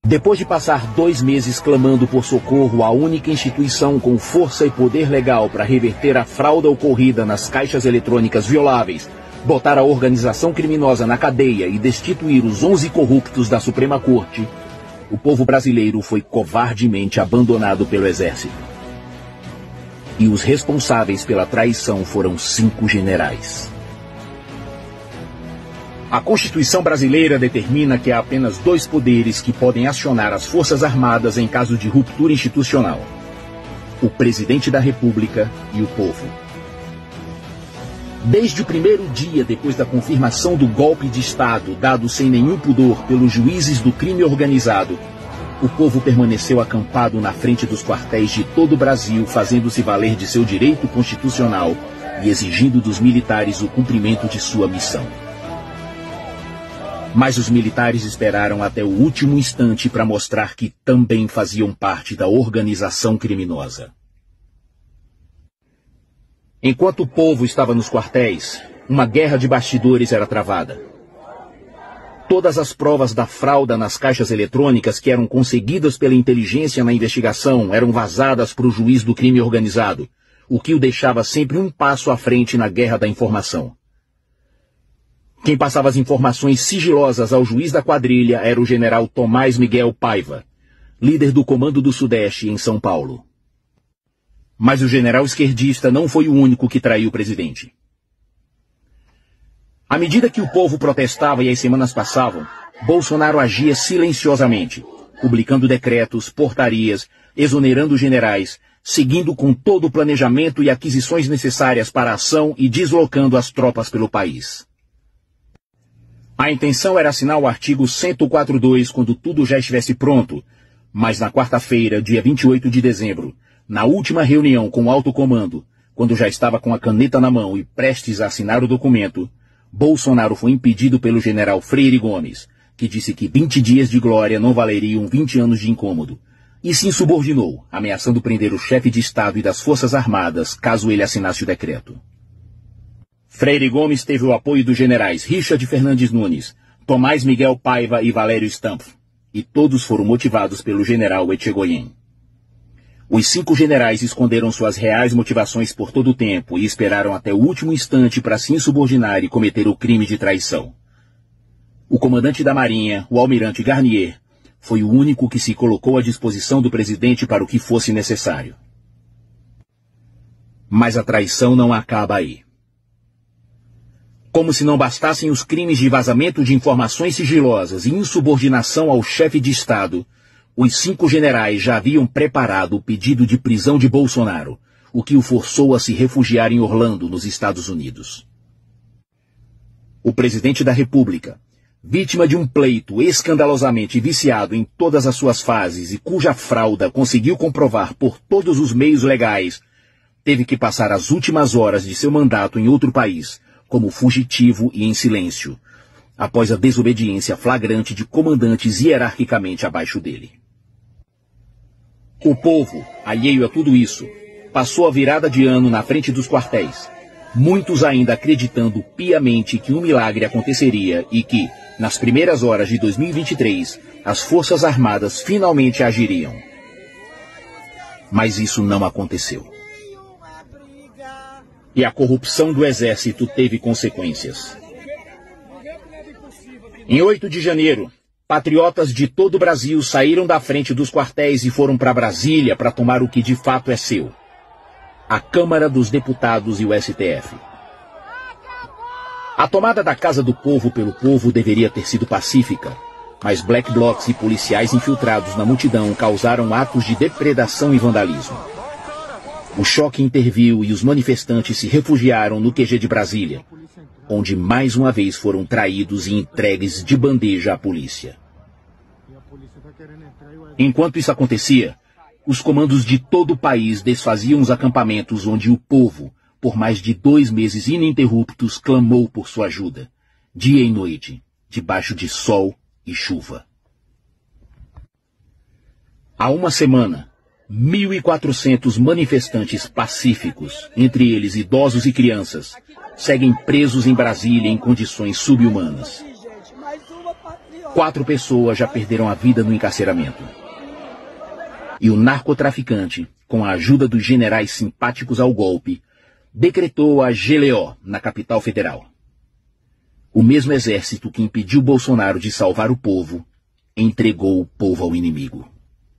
Depois de passar 2 meses clamando por socorro, a única instituição com força e poder legal para reverter a fraude ocorrida nas caixas eletrônicas violáveis, botar a organização criminosa na cadeia e destituir os 11 corruptos da Suprema Corte, o povo brasileiro foi covardemente abandonado pelo Exército. E os responsáveis pela traição foram 5 generais. A Constituição brasileira determina que há apenas 2 poderes que podem acionar as Forças Armadas em caso de ruptura institucional: o Presidente da República e o povo. Desde o primeiro dia depois da confirmação do golpe de Estado dado sem nenhum pudor pelos juízes do crime organizado, o povo permaneceu acampado na frente dos quartéis de todo o Brasil, fazendo-se valer de seu direito constitucional e exigindo dos militares o cumprimento de sua missão. Mas os militares esperaram até o último instante para mostrar que também faziam parte da organização criminosa. Enquanto o povo estava nos quartéis, uma guerra de bastidores era travada. Todas as provas da fraude nas caixas eletrônicas que eram conseguidas pela inteligência na investigação eram vazadas para o juiz do crime organizado, o que o deixava sempre um passo à frente na guerra da informação. Quem passava as informações sigilosas ao juiz da quadrilha era o general Tomás Miguel Paiva, líder do Comando do Sudeste em São Paulo. Mas o general esquerdista não foi o único que traiu o presidente. À medida que o povo protestava e as semanas passavam, Bolsonaro agia silenciosamente, publicando decretos, portarias, exonerando generais, seguindo com todo o planejamento e aquisições necessárias para a ação e deslocando as tropas pelo país. A intenção era assinar o artigo 104.2 quando tudo já estivesse pronto, mas na quarta-feira, dia 28 de dezembro, na última reunião com o alto comando, quando já estava com a caneta na mão e prestes a assinar o documento, Bolsonaro foi impedido pelo general Freire Gomes, que disse que 20 dias de glória não valeriam 20 anos de incômodo, e se insubordinou, ameaçando prender o chefe de Estado e das Forças Armadas caso ele assinasse o decreto. Freire Gomes teve o apoio dos generais Richard Fernandes Nunes, Tomás Miguel Paiva e Valério Stampf, e todos foram motivados pelo general Etchegoyen. Os 5 generais esconderam suas reais motivações por todo o tempo e esperaram até o último instante para se insubordinar e cometer o crime de traição. O comandante da Marinha, o almirante Garnier, foi o único que se colocou à disposição do presidente para o que fosse necessário. Mas a traição não acaba aí. Como se não bastassem os crimes de vazamento de informações sigilosas e insubordinação ao chefe de Estado, os 5 generais já haviam preparado o pedido de prisão de Bolsonaro, o que o forçou a se refugiar em Orlando, nos Estados Unidos. O presidente da República, vítima de um pleito escandalosamente viciado em todas as suas fases e cuja fraude conseguiu comprovar por todos os meios legais, teve que passar as últimas horas de seu mandato em outro país, como fugitivo e em silêncio, após a desobediência flagrante de comandantes hierarquicamente abaixo dele. O povo, alheio a tudo isso, passou a virada de ano na frente dos quartéis, muitos ainda acreditando piamente que um milagre aconteceria e que, nas primeiras horas de 2023, as Forças Armadas finalmente agiriam. Mas isso não aconteceu. E a corrupção do Exército teve consequências. Em 8 de janeiro, patriotas de todo o Brasil saíram da frente dos quartéis e foram para Brasília para tomar o que de fato é seu: a Câmara dos Deputados e o STF. A tomada da Casa do Povo pelo povo deveria ter sido pacífica, mas black blocs e policiais infiltrados na multidão causaram atos de depredação e vandalismo. O choque interviu e os manifestantes se refugiaram no QG de Brasília, onde mais uma vez foram traídos e entregues de bandeja à polícia. Enquanto isso acontecia, os comandos de todo o país desfaziam os acampamentos onde o povo, por mais de 2 meses ininterruptos, clamou por sua ajuda, dia e noite, debaixo de sol e chuva. Há uma semana, 1.400 manifestantes pacíficos, entre eles idosos e crianças, seguem presos em Brasília em condições subhumanas. 4 pessoas já perderam a vida no encarceramento. E o narcotraficante, com a ajuda dos generais simpáticos ao golpe, decretou a GLO na capital federal. O mesmo exército que impediu Bolsonaro de salvar o povo, entregou o povo ao inimigo.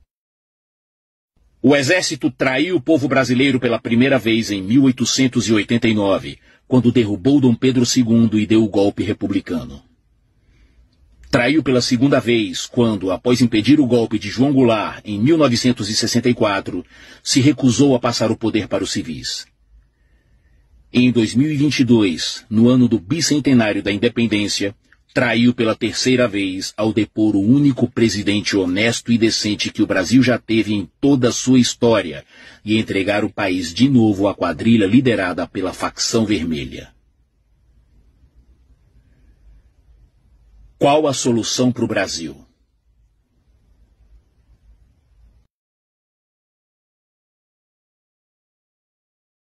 O exército traiu o povo brasileiro pela primeira vez em 1889, quando derrubou Dom Pedro II e deu o golpe republicano. Traiu pela segunda vez quando, após impedir o golpe de João Goulart em 1964, se recusou a passar o poder para os civis. Em 2022, no ano do bicentenário da independência, traiu pela terceira vez ao depor o único presidente honesto e decente que o Brasil já teve em toda a sua história e entregar o país de novo à quadrilha liderada pela facção vermelha. Qual a solução para o Brasil?